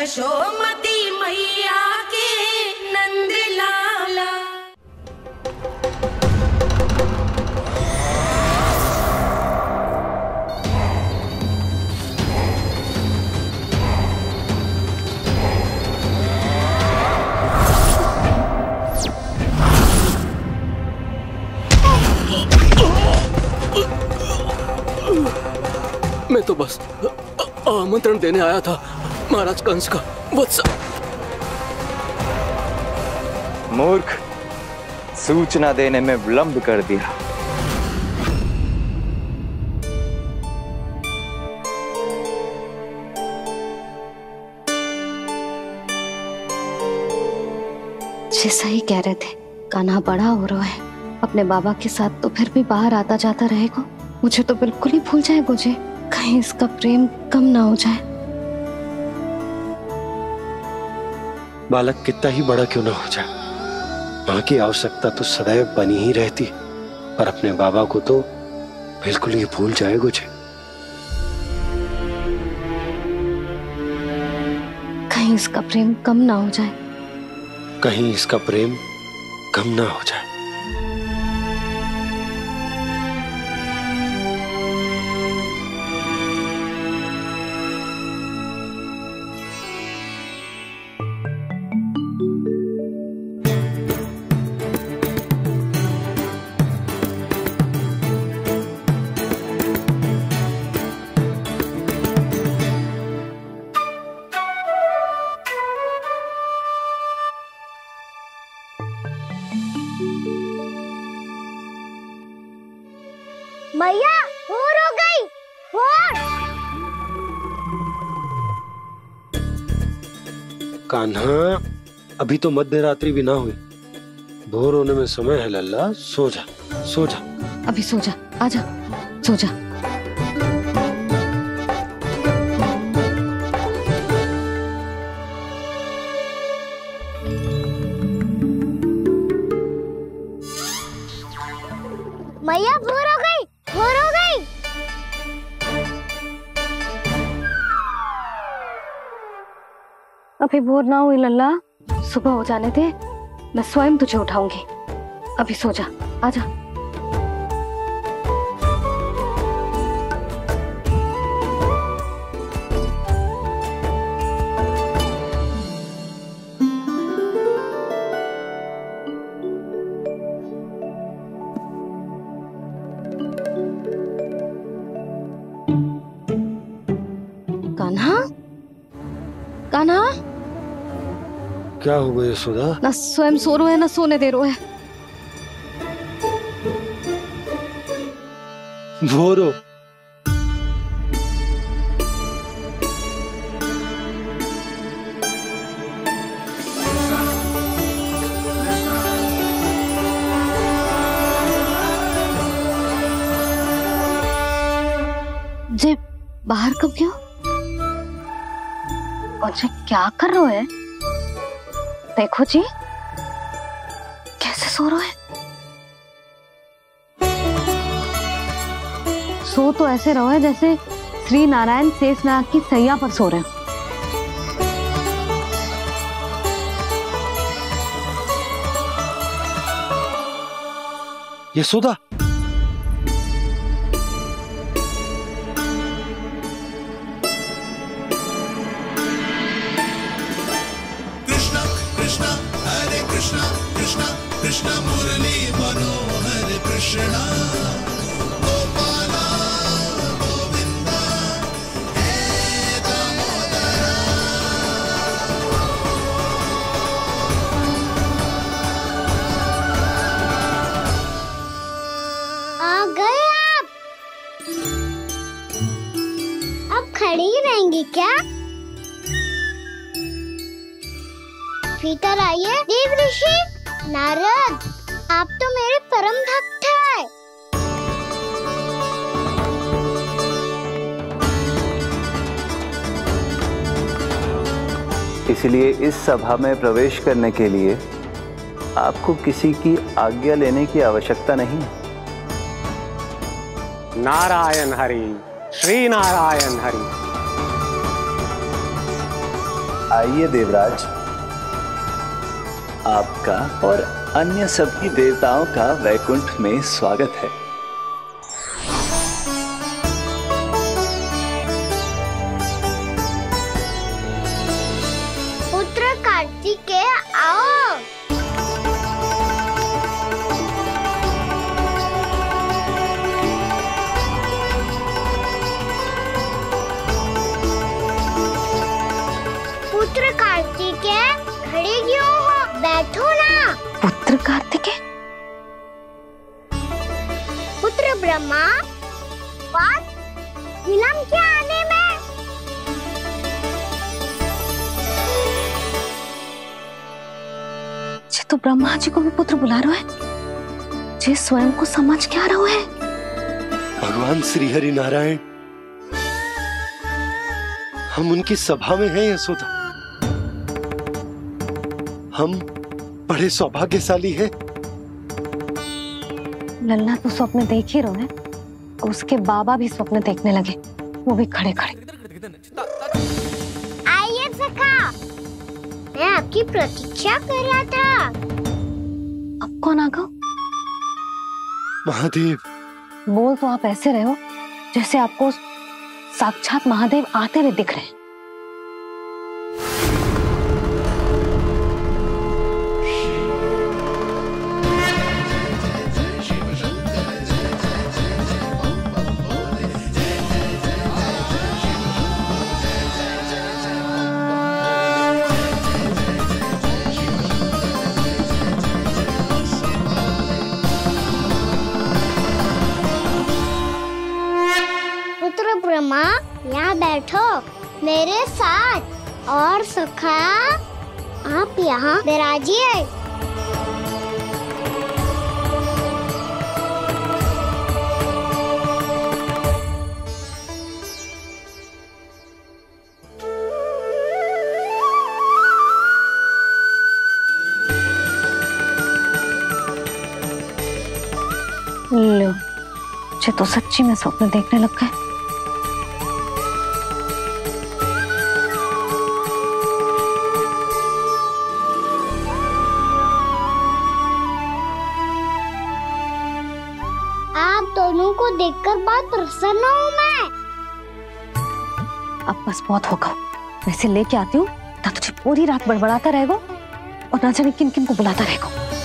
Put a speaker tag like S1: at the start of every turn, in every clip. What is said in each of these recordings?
S1: यशोमती मैया के नंद लाला।
S2: मैं तो बस आमंत्रण देने आया था महाराज कंस का वत्स।
S3: मूर्ख, सूचना देने में विलंब कर दिया।
S4: जैसा ही कह रहे थे, कान्हा बड़ा हो रहा है, अपने बाबा के साथ तो फिर भी बाहर आता जाता रहेगा। मुझे तो बिल्कुल ही भूल जाए मुझे, कहीं इसका प्रेम कम ना हो जाए।
S5: बालक कितना ही बड़ा क्यों ना हो जाए, मां की आवश्यकता तो सदैव बनी ही रहती, पर अपने बाबा को तो बिल्कुल ही भूल जाए मुझे।
S4: कहीं इसका प्रेम कम ना हो जाए,
S5: कहीं इसका प्रेम कम ना हो जाए।
S6: मैया भोर हो गई, भोर।
S5: कान्हा, अभी तो मध्य रात्रि भी ना हुई, भोर होने में समय है लल्ला। सो जा, सो जा।
S4: अभी सो जा, आजा, सो जा।
S6: मैया भोर हो गई, भोर हो गई।
S4: अभी भोर ना हुई लल्ला, सुबह हो जाने दे, मैं स्वयं तुझे उठाऊंगी। अभी सो जा, आजा। कान्हा, कान्हा,
S5: क्या हो गया यशोदा?
S4: ना स्वयं सो रो है ना सोने दे रो है।
S5: भोरो,
S4: जे बाहर कब गया? और जे क्या कर रहे है? देखो जी, कैसे सो रहे है। सो तो ऐसे रहो है जैसे श्री नारायण शेषनाग की सैया पर सो रहे हो।
S5: यशोदा,
S7: कृष्णा कृष्णा मुरली मनोहर कृष्णा गोपाला गोविंदा हे दामोदरा।
S6: आ गए आप? अब खड़ी ही रहेंगी क्या? भीतर आइए। देव ऋषि नारद, आप तो मेरे परम भक्त हैं।
S3: इसलिए इस सभा में प्रवेश करने के लिए आपको किसी की आज्ञा लेने की आवश्यकता नहीं है।
S8: नारायण हरि, श्री नारायण हरि।
S3: आइए देवराज, आपका और अन्य सभी देवताओं का वैकुंठ में स्वागत है।
S6: पुत्र कार्तिकेय आओ। पुत्र कार्तिकेय खड़े क्यों हो, बैठो ना।
S4: पुत्र कार्तिकेय?
S6: पुत्र ब्रह्मा, बात विलंब क्या आने में?
S4: जे तो ब्रह्मा जी को भी पुत्र बुला रहा है, जे स्वयं को समझ क्या रहा है।
S5: भगवान श्री हरि नारायण, हम उनकी सभा में हैं यशोदा। हम बड़े सौभाग्यशाली हैं।
S4: लल्ला तो स्वप्न देख ही रहे हैं, उसके बाबा भी स्वप्न देखने लगे, वो भी खड़े खड़े।
S6: आइए सखा, मैं आपकी प्रतीक्षा कर रहा था।
S4: अब कौन आ गया?
S5: महादेव।
S4: बोल तो आप ऐसे रहे हो जैसे आपको साक्षात महादेव आते हुए दिख रहे हैं।
S6: पुत्र ब्रह्मा, यहाँ बैठो मेरे साथ, और सखा आप यहाँ विराजिए।
S4: लो, मुझे तो सच्ची में स्वप्न देखने लग गए।
S6: आप दोनों को देखकर बहुत प्रसन्न हूँ मैं।
S4: अब बस बहुत होगा, वैसे लेके आती हूँ ना, तुझे पूरी रात बड़बड़ाता रहेगा और ना जाने किन किन को बुलाता रहेगा।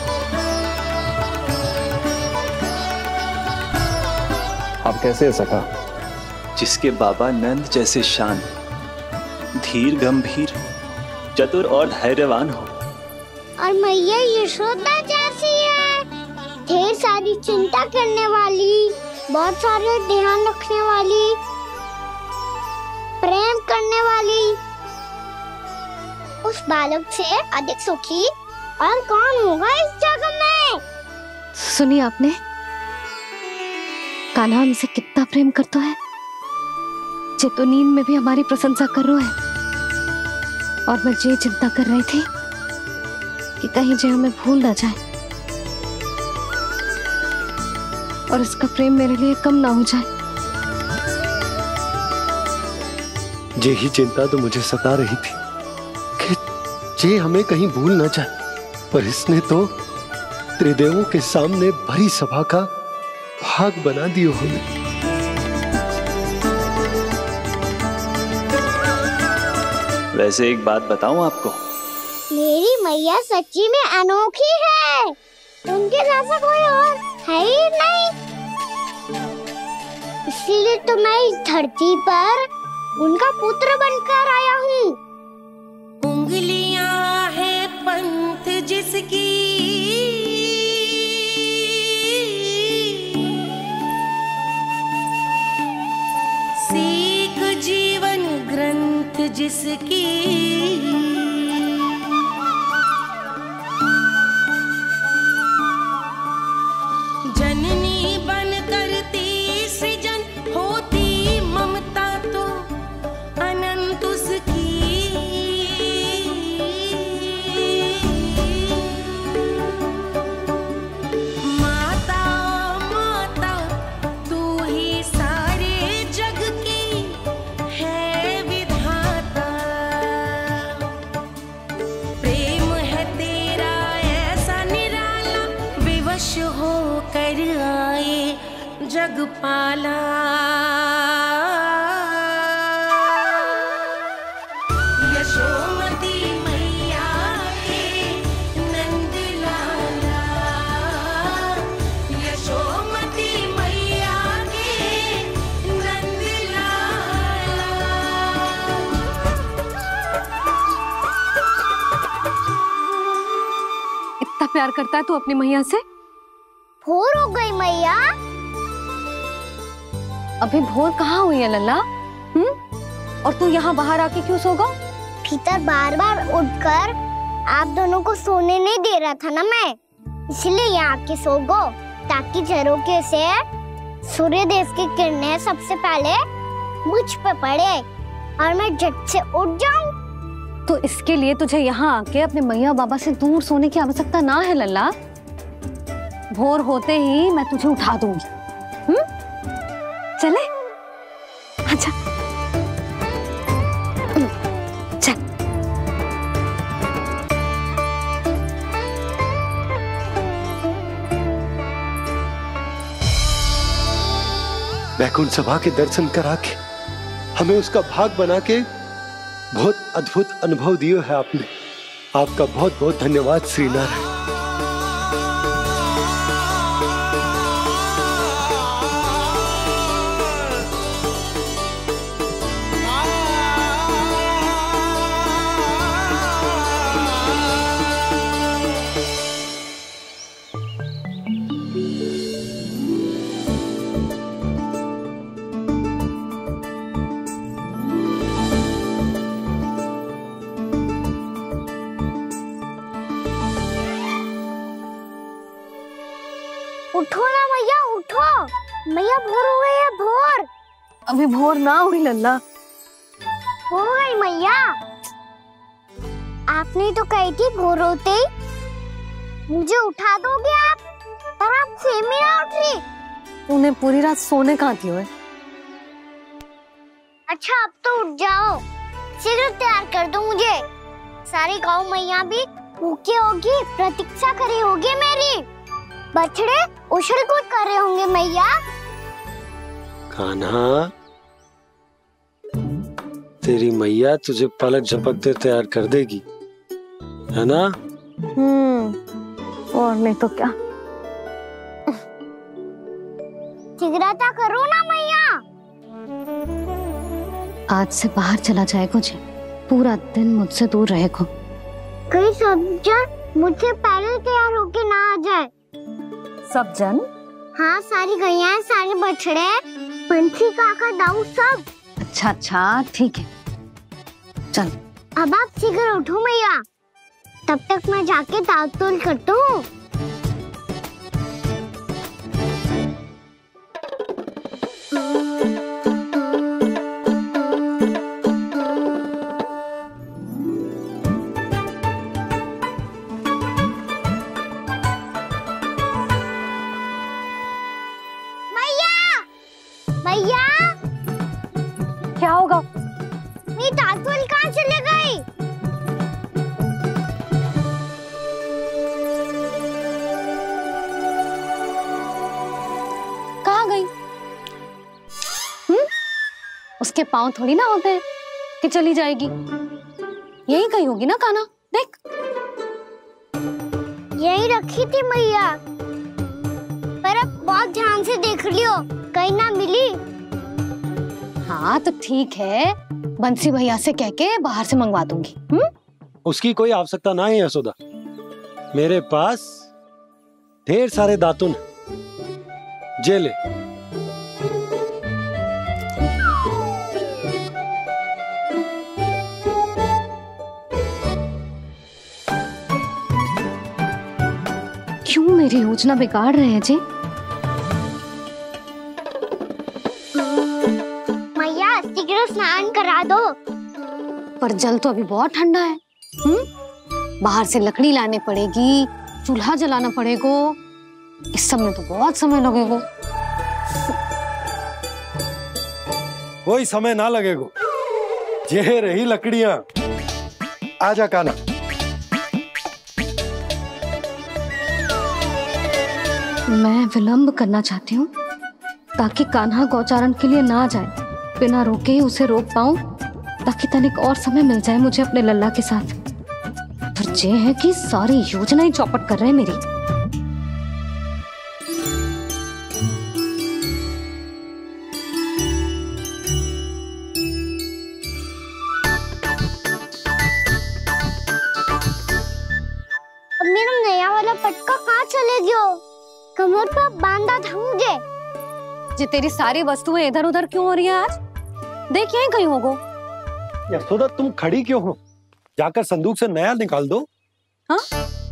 S3: आप कैसे हैं सखा? जिसके बाबा नंद जैसे शांत, धीर गंभीर, चतुर और धैर्यवान हो,
S6: और मैया यशोदा जैसी है, ढेर सारी चिंता करने वाली, बहुत सारे ध्यान रखने वाली, प्रेम करने वाली। उस बालक से अधिक सुखी और कौन होगा इस जग में?
S4: सुनिए आपने, कान्हा हमसे कितना प्रेम करता है, जे तो नींद में भी हमारी प्रशंसा कर रहा है। और मैं ये चिंता कर रही थी कि कहीं जे हमें भूल ना जाए और इसका प्रेम मेरे लिए कम ना हो जाए।
S5: यही चिंता तो मुझे सता रही थी कि जे हमें कहीं भूल ना जाए, पर इसने तो त्रिदेवों के सामने भरी सभा का भाग बना दियो हमें।
S3: वैसे एक बात बताऊं आपको,
S6: मेरी मैया सच्ची में अनोखी है, उनके जैसा कोई और है ही नहीं। इसीलिए तो मैं इस धरती पर उनका पुत्र बनकर आया हूँ।
S1: उंगलियां है पंथ जिसकी, सीख जीवन ग्रंथ जिसकी, जननी बन करती सृजन होती ममता तो अनंत उसकी। माता माता तू ही सारे जग की है विधाता। जग पाला। यशोमती मैया के नंद लाला, यशोमती मैया के नंद लाला।
S4: इतना प्यार करता है तू अपनी मैया से?
S6: भोर हो गई मैया।
S4: अभी भोर कहाँ हुई है लल्ला? और तू यहाँ बाहर आके क्यों सो गया?
S6: भीतर बार बार उठकर आप दोनों को सोने नहीं दे रहा था ना मैं, इसलिए यहाँ आके सो गो, ताकि झरोखे से सूर्य देव की किरणें सबसे पहले मुझ पे पड़े और मैं झट से उठ जाऊं।
S4: तो इसके लिए तुझे यहाँ आके अपने मैया बाबा से दूर सोने की आवश्यकता ना है लल्ला। भोर होते ही मैं तुझे उठा दूंगी। चले? अच्छा चल।
S5: वैकुंठ सभा के दर्शन करा के हमें उसका भाग बना के बहुत अद्भुत अनुभव दिए है आपने। आपका बहुत बहुत धन्यवाद श्रीनारायण।
S6: उठो ना मैया, उठो। मैया भोर हो गई है, भोर।
S4: अभी भोर ना हुई लल्ला।
S6: हो गई मैया। आपने तो कही थी भोर होते ही मुझे उठा दोगे आप, पर आप सेम ही ना उठ रही।
S4: तूने पूरी रात सोने कहाँ थी हुए?
S6: अच्छा अब तो उठ जाओ, शीघ्र तैयार कर दो मुझे। सारी गाँव मैया भी भूखी होगी, प्रतीक्षा करी होगी मेरी। बछड़े उछल कूद कर रहे होंगे मैया।
S5: कान्हा, तेरी मैया तुझे पलक झपकते तैयार कर देगी, है ना?
S4: और नहीं तो क्या।
S6: शीघ्रता करो ना मैया।
S4: आज से बाहर चला जाएगा जी, पूरा दिन मुझसे दूर रहेगा।
S6: कहीं सब जन मुझसे पहले तैयार होके ना आ जाए।
S4: सब जन?
S6: हाँ, सारी गैया, सारे बछड़े, पंछी, काका, दाऊ सब।
S4: अच्छा अच्छा ठीक है, चल।
S6: अब आप शीघ्र उठो मैया, तब तक मैं जाके ताल-तोल करता हूँ। मैया,
S4: क्या होगा?
S6: मेरी ताल-तोल कहाँ चले गई?
S4: कहाँ गई? उसके पाँव थोड़ी ना होते हैं कि चली जाएगी। यही कहीं होगी ना कान्हा, देख।
S6: यही रखी थी मैया, पर अब बहुत ध्यान से देख लियो, कहीं ना मिली।
S4: हाँ तो ठीक है, बंसी भैया से कह के बाहर से मंगवा दूंगी।
S5: उसकी कोई आवश्यकता ना है यशोदा, मेरे पास ढेर सारे दातुन जे ले।
S4: क्यों मेरी योजना बिगाड़ रहे हैं जी?
S6: मैया शीघ्र स्नान करा दो।
S4: पर जल तो अभी बहुत ठंडा है। बाहर से लकड़ी लाने पड़ेगी, चूल्हा जलाना पड़ेगा, इस सब में तो बहुत समय लगेगा।
S5: कोई समय ना लगेगा, ये रही लकड़ियां। आजा कान्हा।
S4: मैं विलंब करना चाहती हूँ, ताकि कान्हा गौचारण के लिए ना जाए। बिना रोके ही उसे रोक पाऊं, ताकि तनिक और समय मिल जाए मुझे अपने लल्ला के साथ। पर ये है कि सारी योजना ही चौपट कर रहे हैं मेरी।
S6: अब मेरा नया वाला पटका कहाँ चले गयो? कमर पर बांधा था मुझे।
S4: ये तेरी सारी वस्तुएं इधर उधर क्यों हो रही हैं आज? देख यहीं कहीं होगो।
S5: यशोदा तुम खड़ी क्यों हो? जाकर संदूक से नया निकाल दो।
S4: हाँ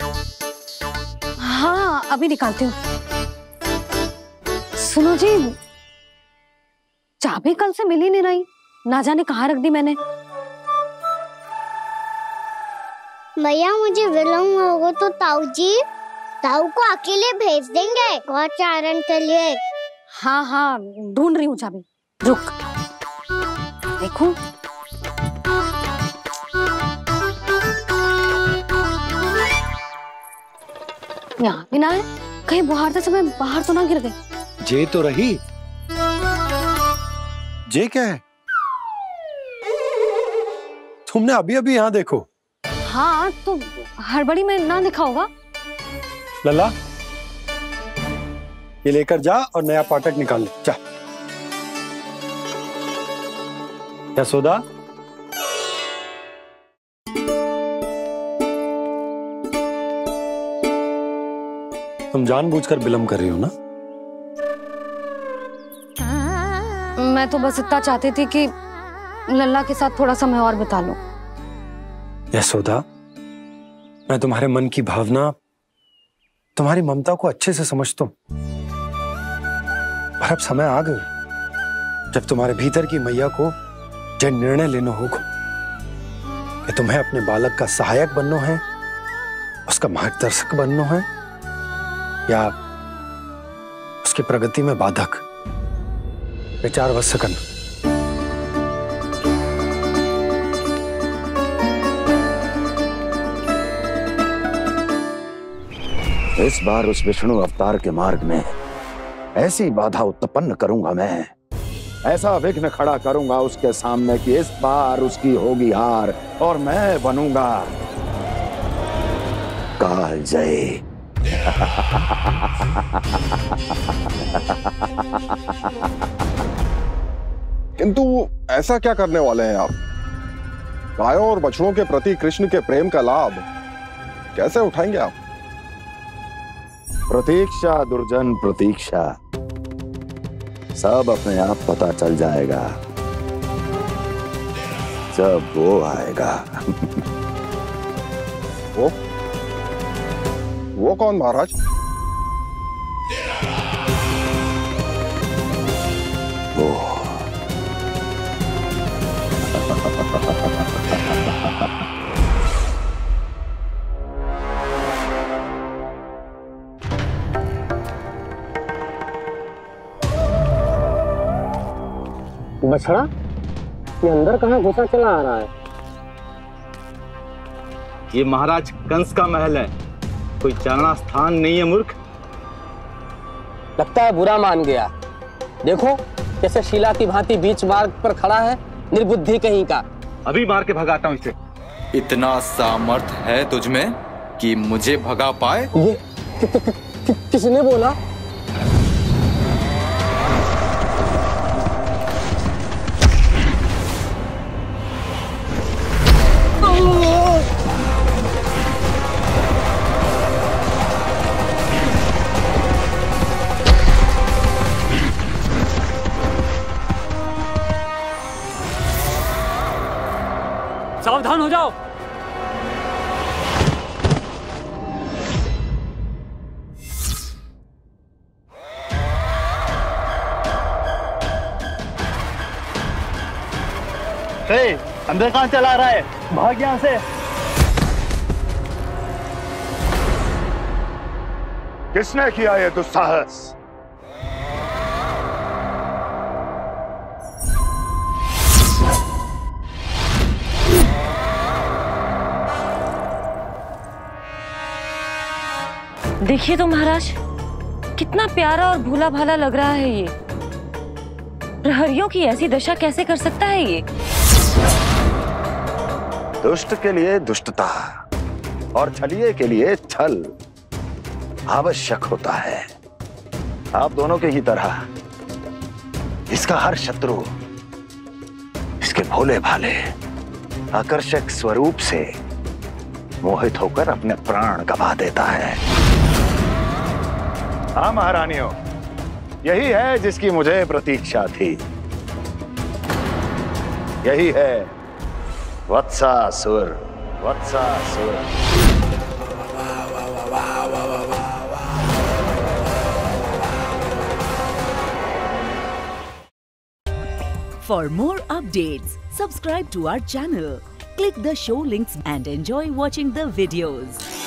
S4: हाँ अभी निकालती हूँ। सुनो जी, चाबी कल से मिल ही नहीं रही, ना जाने कहाँ रख दी मैंने।
S6: भैया मुझे विलम्ब होगा तो ताऊ को अकेले भेज देंगे गौचारण के लिए।
S4: हाँ हाँ ढूंढ रही हूँ चाबी, रुक। देखूं यहाँ भी ना है, कहीं बुहारते समय बाहर तो ना गिर गई।
S5: जे तो रही। जे क्या है? तुमने अभी अभी यहाँ देखो।
S4: हाँ तो हड़बड़ी में ना दिखा होगा।
S5: लल्ला ये लेकर जा और नया पाठक निकाल ले जा। यशोदा तुम जानबूझकर विलम्ब कर रही हो ना?
S4: मैं तो बस इतना चाहती थी कि लल्ला के साथ थोड़ा समय और बिता लूं।
S5: यशोदा मैं तुम्हारे मन की भावना, तुम्हारी ममता को अच्छे से समझता हूं, पर अब समय आ गया जब तुम्हारे भीतर की मैया को जो निर्णय लेना होगा कि तुम्हें अपने बालक का सहायक बनना है, उसका मार्गदर्शक बनना है, या उसकी प्रगति में बाधक। विचार अवश्य करना।
S8: इस बार उस विष्णु अवतार के मार्ग में ऐसी बाधा उत्पन्न करूंगा मैं, ऐसा विघ्न खड़ा करूंगा उसके सामने कि इस बार उसकी होगी हार और मैं बनूंगा कालजयी।
S9: किंतु ऐसा क्या करने वाले हैं आप? गायों और बछड़ों के प्रति कृष्ण के प्रेम का लाभ कैसे उठाएंगे आप?
S8: प्रतीक्षा दुर्जन प्रतीक्षा, सब अपने आप पता चल जाएगा जब वो आएगा।
S9: वो कौन महाराज?
S8: वो
S10: बछड़ा ये अंदर कहाँ घुसा चला आ रहा है?
S3: ये महाराज कंस का महल है, कोई जाना स्थान नहीं है मूर्ख।
S10: लगता है बुरा मान गया। देखो कैसे शिला की भांति बीच मार्ग पर खड़ा है, निर्बुद्धि कहीं का।
S3: अभी मार के भगाता हूँ इसे।
S11: इतना सामर्थ है तुझमें कि मुझे भगा पाए?
S10: ये किसने बोला?
S2: सावधान हो जाओ।
S3: अंदर कहाँ चला रहा है? भाग यहाँ से।
S8: किसने किया ये दुस्साहस?
S1: देखिए तो महाराज, कितना प्यारा और भोला भाला लग रहा है ये।
S12: प्रहरियों की ऐसी दशा कैसे कर सकता है ये?
S8: दुष्ट के लिए दुष्टता और छलिए के लिए छल आवश्यक होता है। आप दोनों के ही तरह इसका हर शत्रु इसके भोले भाले आकर्षक स्वरूप से मोहित होकर अपने प्राण गवा देता है। हाँ महारानियों, यही है जिसकी मुझे प्रतीक्षा थी। यही है Vatsasura. Vatsasura.
S13: For more updates, subscribe to our channel, click the show links and enjoy watching the videos.